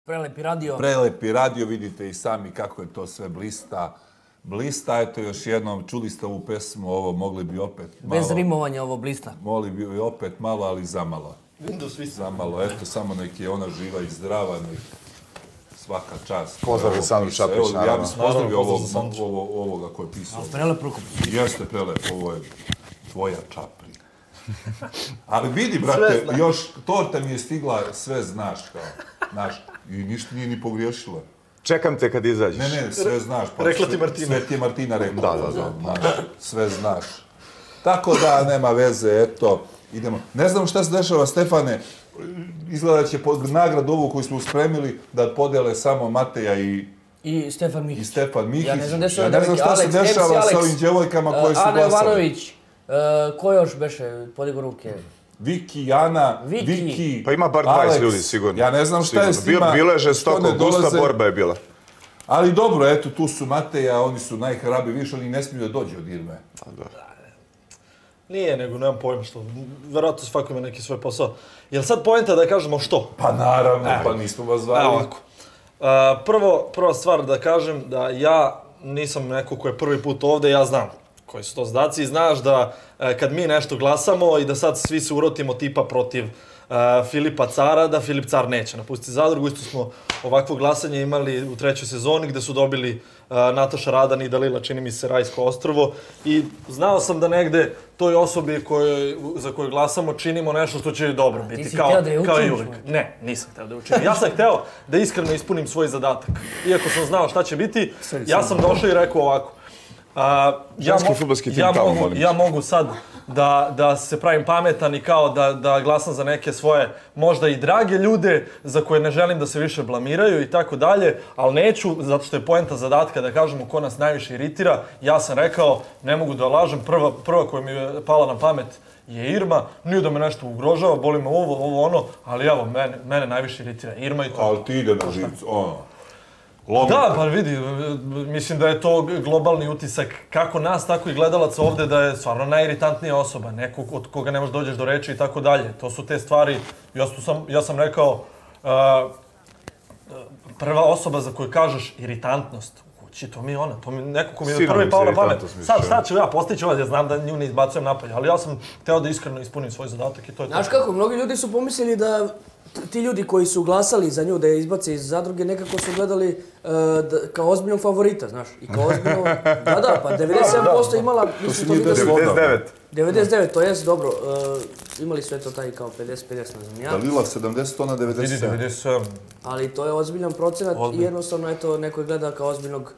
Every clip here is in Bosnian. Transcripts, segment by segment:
Prelepi radio. Prelepi radio, vidite i sami kako je to sve blista. Blista, eto još jednom, čuli ste ovu pesmu, ovo mogli bi opet malo... Bez rimovanja ovo blista. Mogli bi opet malo, ali zamalo. Windows Vista. Zamalo, eto, samo neki je ona živa i zdrava, svaka čast. Pozdrav za Sandru Šapić, naravno. Ja bih pozdravio ovoga ko je pisao. Prelep rukop. Jeste prelep, ovo je tvoja Čapri. Ali vidi, brate, još torta mi je stigla, sve znaš kao, znaš, i ništa nije ni pogriješila. Čekam te kad izađeš. Ne, sve znaš. Rekla ti Martina. Sve ti je Martina rekla. Da. Znaš, sve znaš. Tako da, nema veze, eto, idemo. Ne znam šta se dešava, Stefane, izgleda će nagradu ovu koju smo spremili da podele samo Mateja I Stefan Mihić. Ja ne znam šta se dešava sa ovim djevojkama koje su Ana glasale. Jovanović, ko još beše, podigo ruke? Viki, Ana, Viki, Pa ima bar 20 ljudi, sigurno. Ja ne znam šta je s njima. Bilo je žestoko, gusta borba je bila. Ali dobro, eto, tu su Mateja, oni su najhrabi, više oni ne smiju da dođu od Irme. Nije, nego nemam pojma što. Verovatno svako ima neki svoj posao. Jel sad poenta da kažemo što? Pa naravno, pa nismo vas zvali. Ovako. Prva stvar da kažem da ja nisam neko ko je prvi put ovde, ja znam koji su to zadaci i znaš da kad mi nešto glasamo i da sad svi se urotimo tipa protiv Filipa Cara, da Filip Car neće napustiti Zadrugu. Isto smo ovakvo glasanje imali u 3. sezoni gde su dobili Nataša Radan i Dalila, čini mi se, Rajsko ostrvo. I znao sam da negde toj osobi za koju glasamo činimo nešto što će dobro biti. Ti si hteo da je učiniš? Ne, nisam hteo da je učinim. Ja sam hteo da iskreno ispunim svoj zadatak. Iako sam znao šta će biti, ja sam došao i rekao ovako. Ženski fudbalski tim kao, molim. Ja mogu sad da se pravim pametan i kao da glasam za neke svoje možda i drage ljude za koje ne želim da se više blamiraju i tako dalje, ali neću, zato što je poenta zadatka da kažemo ko nas najviše iritira. Ja sam rekao, ne mogu da lažem, prva koja mi je pala na pamet je Irma, nije da me nešto ugrožava, boli me ovo, ono, ali evo, mene najviše iritira Irma i to. Ali ti ide na živcu, ono. Da, pa vidi, mislim da je to globalni utisak kako nas, tako i gledalaca ovde, da je stvarno najiritantnija osoba, neko od koga ne možeš dođeš do reči i tako dalje. To su te stvari, ja sam rekao, prva osoba za koju kažeš iritantnost u kući, to mi je ona, to mi je neko ko mi je prvi pao na pamet. Sad ću ja postići ja znam da nju ne izbacujem napolje, ali ja sam hteo da iskreno ispunim svoj zadatak i to je to. Znaš kako, mnogi ljudi su pomislili da ti ljudi koji su glasali za nju da je izbace iz Zadruge nekako su gledali kao ozbiljnog favorita, znaš. I kao ozbiljnog... Da, pa 97% imala... To nije 99. 99, to jest dobro. Imali su eto taj kao 50-50, ne znam ja. Dalila 70, ona 97. 97. Ali to je ozbiljan procenat i jednostavno eto neko je gleda kao ozbiljnog...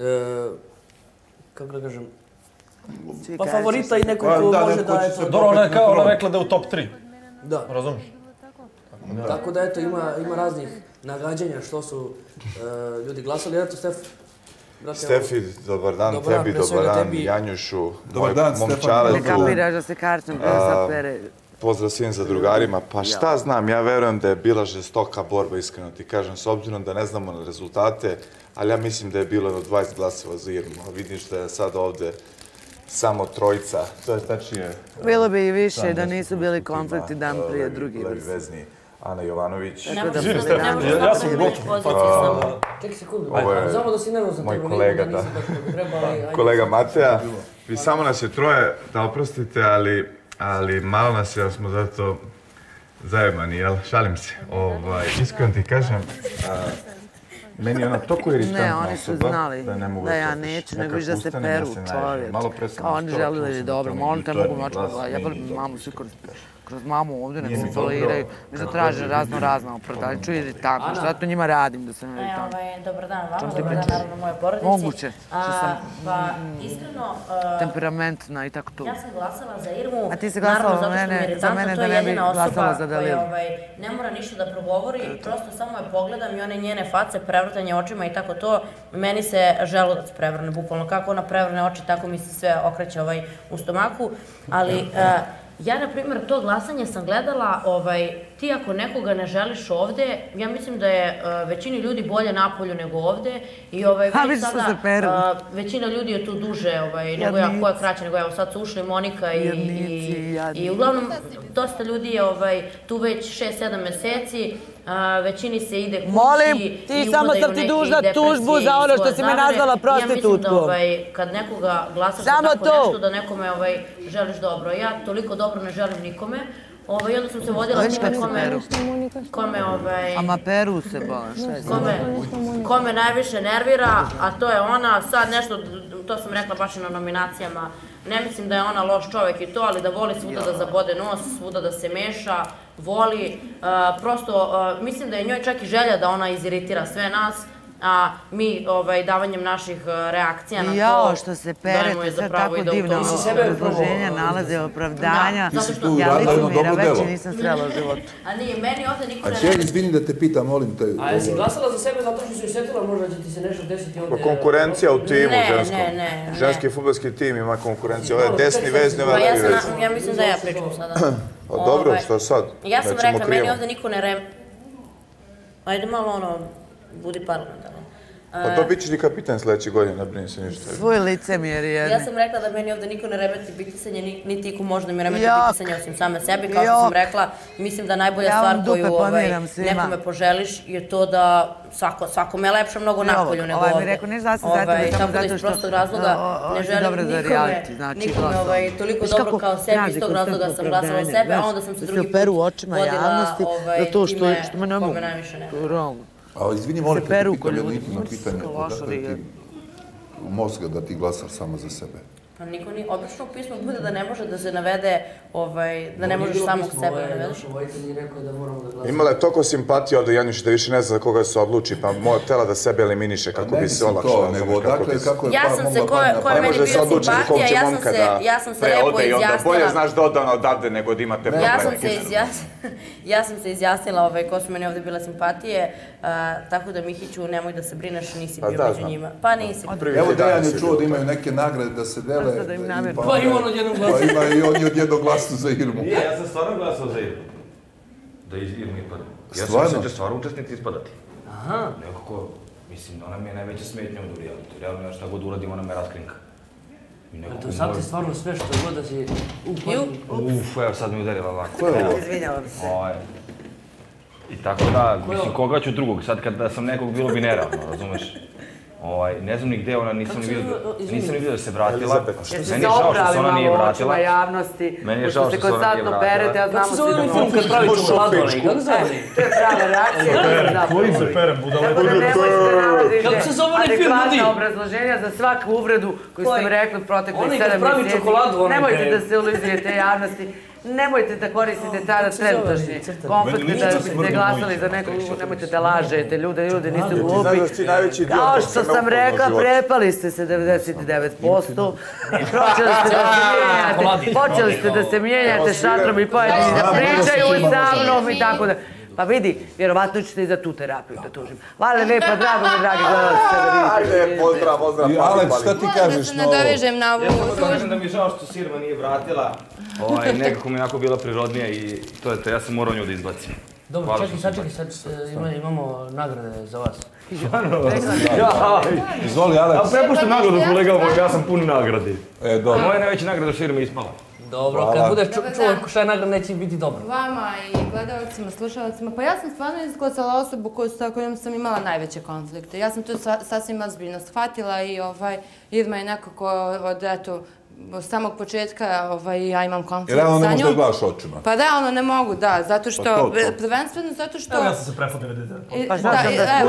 Kako da kažem... Pa favorita i nekog ko može da... Dobro, ona rekla da je u top 3. Da. Razumiješ? Tako da eto ima raznih nagađanja što su ljudi glasali. Eto Stefi, dobar dan tebi, dobar dan Janjušu, mom čaletu. Ne kapiraš da se kartom zapere. Pozdrav svim zadrugarima. Pa šta znam, ja verujem da je bila žestoka borba, iskreno ti kažem, s obzirom da ne znamo rezultate, ali ja mislim da je bilo 20 glasova za Irmu. Vidiš da je sad ovde samo trojica, to je tačnije... Bilo bi i više da nisu bili konflikti dan prije drugi vrsti. Ana Jovanović. Ja sam gotov. Čekaj sekundu, znamo da si nervozan. Moj kolega, da. Kolega Mateja. Vi samo nas je troje, da oprostite, ali malo nas je, jer smo zato zajebani, jel? Šalim se. Iskreno ti kažem, meni je ona toliko iritantna osoba da ne mogu da ja neću, nego viš da se peru čovječ. Kao oni želili dobro, molim te, mogu mačka, jebali mamu svi kroz mamu ovdje, nek se foliraju, viš da traže razno opravdanje, čuj iritantno, šta to njima radim da sam iritantno? Dobar dan vama, dobar dan naravno moje porodici. Moguće, što sam temperamentna i tako to. Ja sam glasala za Irmu, a ti si glasala za mene da ne bi glasala za Dalilu. Ne mora ništa da progovori, prosto samo je pogledam i one njene face, prevrtanje očima i tako to, meni se želudac prevrne, bukvalno kako ona prevrne oči, tako mi se sve okreće u stomaku, ali ja, na primjer, to glasanje sam gledala, ti ako nekoga ne želiš ovde, ja mislim da je većini ljudi bolje napolju nego ovde i većina ljudi je tu duže nego ja, koja je kraća nego ja, sad su ušli Monika i uglavnom dosta ljudi je tu već 6-7 meseci većini se ide kući. Molim, ti samo sam ti dužna tužbu za ono što si me nazvala prostitutkom. Ja mislim da kad nekoga glasaš za tako nešto, da nekome želiš dobro. Ja toliko dobro ne želim nikome. I onda sam se vodila time Ama peru se kome najviše nervira, a to je ona. Sad nešto, to sam rekla baš i na nominacijama, ne mislim da je ona loš čovek i to, ali da voli svuda da zabode nos, svuda da se meša, voli. Prosto, mislim da je njoj čak i želja da ona iziritira sve nas, a mi davanjem naših reakcija na to jao što se perete, sad tako divno obrazloženja, nalaze, opravdanja. Ja licemira veće nisam srela u životu. A nije, meni ovdje niko ne... A čeg, izvini da te pitam, molim te... A jesi glasala za sebe zato što si osjetila možda će ti se nešto desiti ovdje... Konkurencija u timu ženskom. Ne. Ženski fudbalski tim ima konkurenciju. Ovo je desni vez, ne ovaj levi vez. Ja mislim da ja pričam sada. Dobro, što sad? Ja sam rekla, meni ovdje niko ne... Ajde malo budi parlamentarno. Pa to bit ćeš ni kapitan sljedeće godine, ne brini se ništa. Svoj licemjer je. Ja sam rekla da meni ovdje niko ne remeti bitisanje, niti iko možda mi remeti bitisanje osim same sebi. Kao što sam rekla, mislim da najbolja stvar koju nekome poželiš je to da svakome je lepše mnogo napolju nego ovdje. Mi rekao, niš da sam za tebe, samo zato što... Tako da iz prostog razloga ne želim nikome toliko dobro kao sebi, iz tog razloga sam glasala sebe, a onda sam se drugi put vodila kome najviše ne. A izvini, molim te, pitam jedno intimno pitanje. Odakle ti mozga da ti glasaš samo za sebe? Pa niko ni... Obično u pismu bude da ne može da se navede, da ne možeš samog sebe navedeš. Imala je toliko simpatija od Janjuša da više ne zna za koga se odluči, pa htjela da sebe eliminiše kako bi se olakšala. Ja sam se, ko je meni bio simpatija, ja sam se lepo izjasnila. Bolje znaš da odavno odavde nego da imate probleme. Ja sam se izjasnila ko su meni ovdje bile simpatije, tako da Mihiću, nemoj da se brineš, nisi bio među njima. Pa nisi. Evo Dejan je čuo da imaju neke nagrade da se dele. Pa ima on odjednog glasu. Pa ima i on odjednog glasu za Irmu. Nije, ja sam stvarno glasao za Irmu. Da Irmu ispada. Ja sam mislio da će stvarno učesnici ispadati. Aha. Nekako, mislim, ona mi je najveća smetnja u realitu. Realno, šta god uradim, ona me raskrinka. To sad ti stvarno sve što god da si uplatni. Evo sad mi udarila ovako. Ko je ovo? Izvinjavam se. I tako da, mislim, koga ću drugog? Sad kada sam nekog bilo bi neravno, razumeš? Ne znam ni gde ona, nisam ni vidio da se vratila. Meni je žao što se ona nije vratila. Meni je žao što se ona nije vratila. Kako se zove film kad pravi čokoladu? Kako se zove? To je prava reakcija. Koji se pere, budala? Kako se zove onaj film, ljudi? Adekvatna obrazloženja za svaku uvredu koju ste mi rekli u proteklih 7 mjeseci. Nemojte da se ulizujete javnosti. Nemojte da koristite tada trenutačni konflikt, da ste glasali za nekog, nemojte da lažete ljude, ljudi nisu glupi. Kao što sam rekla, prepali ste se 99%, počeli ste da se mijenjate šatrom i pojedini da pričaju sa mnom i tako da. Pa vidi, vjerovatno ćete i za tu terapiju da tužim. Hvala lijepo, drago mi, dragi gledalci. Ajde, pozdrav, Alex, šta ti kažeš na ovo? Nadovežem na ovu tužbu. Ja sam kažem da mi je žao što Sirma nije vratila. Nekako mi je onako bila prirodnija i to je to, ja sam morao nju da izbacim. Dobro, čekaj, sad imamo nagrade za vas. Izvoli, Alex. A prepuštam nagradu kolega, ja sam pun nagradi. Dobro. Moja najveća nagrada Sirma je ispala. Dobro, kad budeš čuo šta je nagrada, neće biti dobro. Vama i gledalcima, slušalcima, pa ja sam stvarno izglasala osobu sa kojom sam imala najveće konflikte. Ja sam to sasvim ozbiljno shvatila i Irma je nekako od, eto, od samog početka ja imam konflikt sa njom. Jer ne možeš da gledaš očima? Pa da, ne mogu, da, zato što, prvenstveno zato što... Evo ja sam se prepao 90. Pa znaš sam da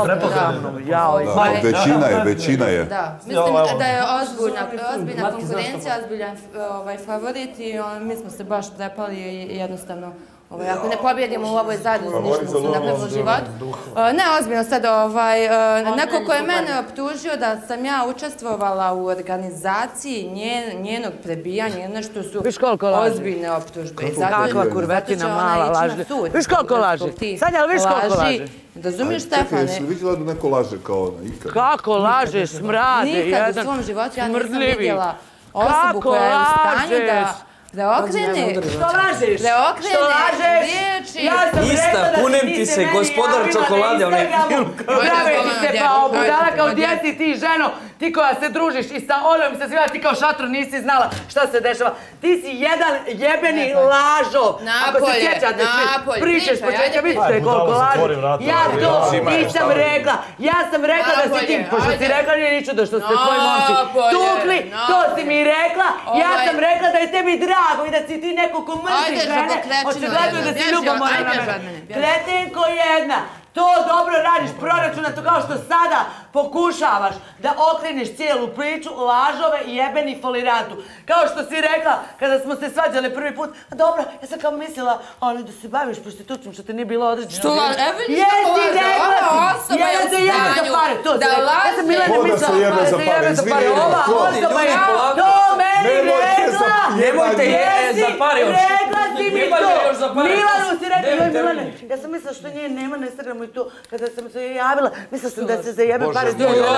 većina je. Da, mislim da je ozbiljna konkurencija, ozbiljan favorit i mi smo se baš prepali i jednostavno ako ne pobjedimo u ovoj zajednici, ništa smo se napravili život. Ne, ozbiljno sad, neko ko je mene optužio da sam ja učestvovala u organizaciji njenog prebijanja, nešto su ozbiljne optužbe. Kakva kurvetina mala laže. Viš koliko laže? Sanja, ali viš koliko laže? Razumiješ, Stefane? Čekaj, jesi li vidjela da neko laže kao ona ikad? Kako laže, smrade, nikad u svom životu ja nisam vidjela osobu koja je u stanju da Preokreni. Što lažeš? Riječi. Ja sam Ista, rekla da kunem si ti se se, meni gospodar javila čokolade, na onaj Instagramu. film. Prave ti se kao budala, kao djeci ti ženo, ti koja se družiš i sa onom i sa svima, ti kao šatro nisi znala šta se dešava. Ti si jedan jebeni lažo. Ako se sjećate svi, pričeš početka, vidite koliko lažeš. Ja to nisam rekla. Ja sam rekla da si ti, pošto si rekla nije ni čudo što ste tvoji momci tukli, to si mi rekla. Ja sam rekla da je tebi drago i da si ti neko ko mrzi žene. Očigledno da si ljubomoran na mene. Kretenko jedna. To dobro radiš, proračunato kao što sada pokušavaš da okreneš cijelu priču, lažove i jebeni folirantu. Kao što si rekla kada smo se svađali prvi put, a dobro, ja sam kao mislila, ali da se baviš prostitucijom što te nije bilo određeno. Što laže? Evo vidiš kako laže, ova osoba je u stanju da laže. Ja sam Milena mislila, da se jebe za pare, ova osoba je to meni rekla! Nemojte je za pare još. Rekla si mi to! Milanu si rekla, Nemojte Milane, meni. ja sam mislila što nje nema na Instagramu i to, kada sam se javila, mislila sam da se zajebe pare.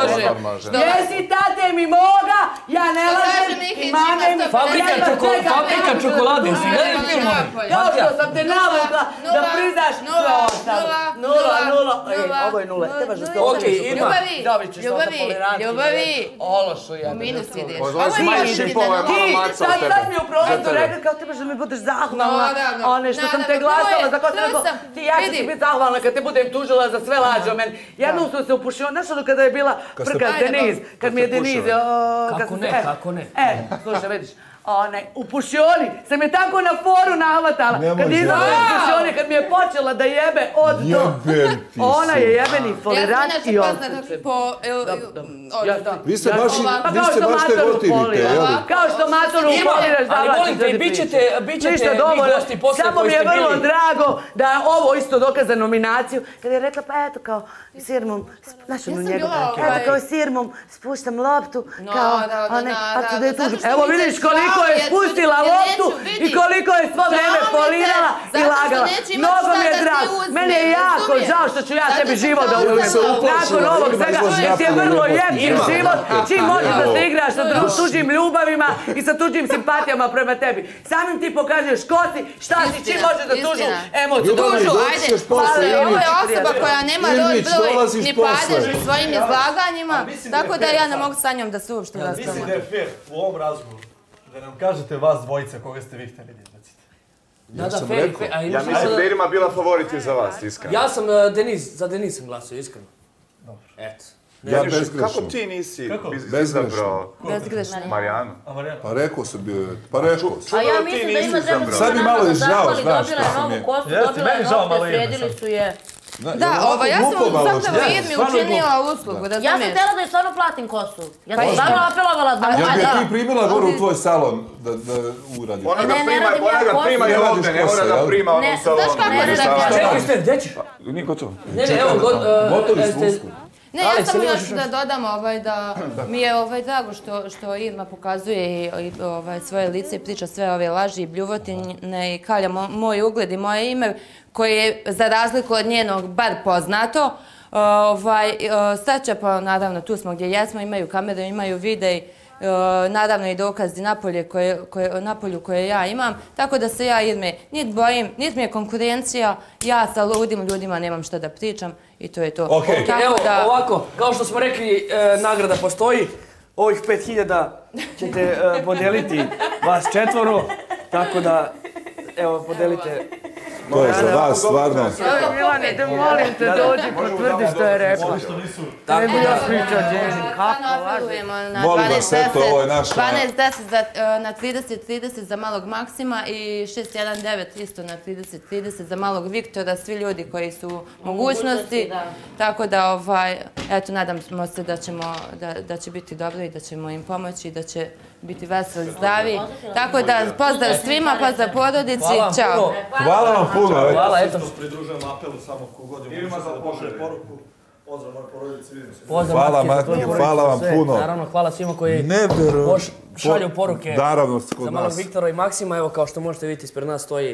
Jesi tate mi moga, ja ne lažem i mame mi... Fabrika čokolade, si gledaj film. Kao što sam te navukla da priznaš sve ostalo. Nula. Ovo je nula. Trebaš da se Okej, Irma. Ljubavi. Ološu ja. U minus ideš. Ovo je smanjiš polo, je malo maca od tebe. Sad mi u prolazu rekla kao trebaš da mi budeš zahvalna. One što sam te glasala, za ko sam rekao, ti ja ću ti biti zahvalna kad te budem tužila za sve lađe o meni. Jednom sam se upušio, znaš ono kada je bila frka s Deniz, kad mi je Deniz... Kako ne? Slušaj, vidiš. U pušioni sam je tako na foru nahvatala. Kad izlazi iz pušioni, kad mi je počela da jebe od do. Ona je jebeni folirant i odsučen. Vi se baš te gotivite, jel? Kao što matoru foliraš da Ali molim te, bit ćete vi gosti posle samo koji mi je ste vrlo bili. drago da je ovo isto dokaz za nominaciju. Kad je rekla, pa eto kao s Irmom, znaš onu njegov, eto kao s Irmom spuštam loptu, kao one, pa da je tužim. Evo vidiš koliko je spustila loptu i koliko je svo vreme folirala i lagala. Mnogo mi je drago. Meni je jako žao što ću ja tebi život da uzmem. Nakon ovog svega, jer ti je vrlo jeftin život, čim možeš da se igraš sa tuđim ljubavima i sa tuđim simpatijama prema tebi. Samim ti pokažeš ko si, šta si, čim možeš da tužu emociju. Tužu, ajde. Ovo je osoba koja nema broj ni padež u svojim izlaganjima, tako da ja ne mogu sa njom da se uopšte raspravljam. Mislim da je fair u ovom razgovoru da nam kažete vas dvojica koga ste vi htjeli da izbacite. Ja mislim da Irma bila favorit za vas, iskreno. Ja sam za Deniz sam glasio, iskreno. Dobro. Eto. Ja bezgrešno. Kako ti nisi Bezgrešno. Marijanu? Marijanu? Pa rekao sam bio, pa rekao sam. A ja mislim da ima treba Sad mi malo je žao, znaš dobila je novu kosu, dobila je nokte, sredili su je. Da, ja sam zapravo Irmi učinila uslugu, da Ja sam htjela da je stvarno platim kosu. Ja sam stvarno apelovala da... Ja bi ti primila gore u tvoj salon da uradi. Ona ga prima i ovdje, ne mora da prima ono u salonu. Čekaj ste, gdje ćeš? Nije gotovo. Ne, evo, Gotovi smo uskoro. Ne, ja samo još da dodam da mi je drago što Irma pokazuje svoje lice i priča sve ove laži i bljuvotine i kalja moj ugled i moje ime koje je za razliku od njenog bar poznato. Sreća pa naravno tu smo gdje jesmo, imaju kamere, imaju videj, naravno i dokazi napolju koje ja imam, tako da se ja Irme niti bojim, niti mi je konkurencija, ja sa ludim ljudima nemam šta da pričam i to je to. Evo, ovako, kao što smo rekli, nagrada postoji, ovih 5000 ćete podijeliti vas četvoro, tako da, evo, podijelite. To je za vas, stvarno. Milane, te molim te, dođi, potvrdi što je rekla. Ne bi ja pričao, Đežin, kako laži. Molim vas, eto, ovo je naša... 12-10 na 30-30 za malog Maksima i 6-1-9 isto na 30-30 za malog Viktora, svi ljudi koji su u mogućnosti. Tako da, eto, nadamo se da će biti dobro i da ćemo im pomoći i da će biti veseli, zdravi. Tako da, pozdrav svima, pozdrav porodici, čao. Hvala vam puno. Hvala, eto. Pridružujem apelu samo kogod je mogućnosti da pošle poruku. Pozdrav moje porodici, vidimo se. Hvala Mati, hvala vam puno. Naravno, hvala svima koji šalju poruke za malog Viktora i Maksima. Evo, kao što možete vidjeti, ispred nas stoji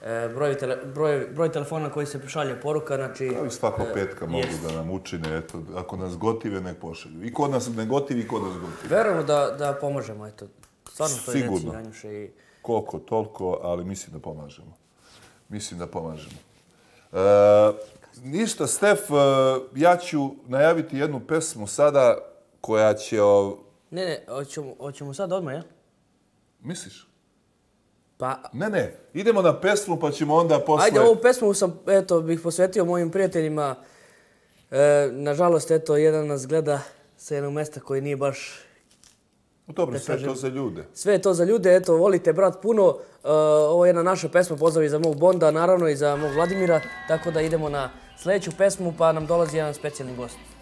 broj telefona koji se šalje poruka, znači... Kao i svako petka mogu da nam učine, eto, ako nas gotive, nek pošalju. I kod nas ne gotivi, i kod nas gotivi. Verujemo da pomožemo, eto. Stvarno to je reci, Janjuše. koliko toliko, ali mislim da pomažemo. Ništa, Stef, ja ću najaviti jednu pesmu sada koja će... Ne, hoćemo sad odmah, ja? Misliš? Pa... Ne, idemo na pesmu pa ćemo onda posle... Ajde, ovu pesmu bih posvetio mojim prijateljima. Nažalost, jedan nas gleda sa jednog mesta koji nije baš... Dobro, sve je to za ljude. Sve je to za ljude, volite brat puno. Ovo je jedna naša pesma, pozdrav i za mog Bonda, naravno i za mog Vladimira. Tako da idemo na sljedeću pesmu, pa nam dolazi jedan specijalni gost.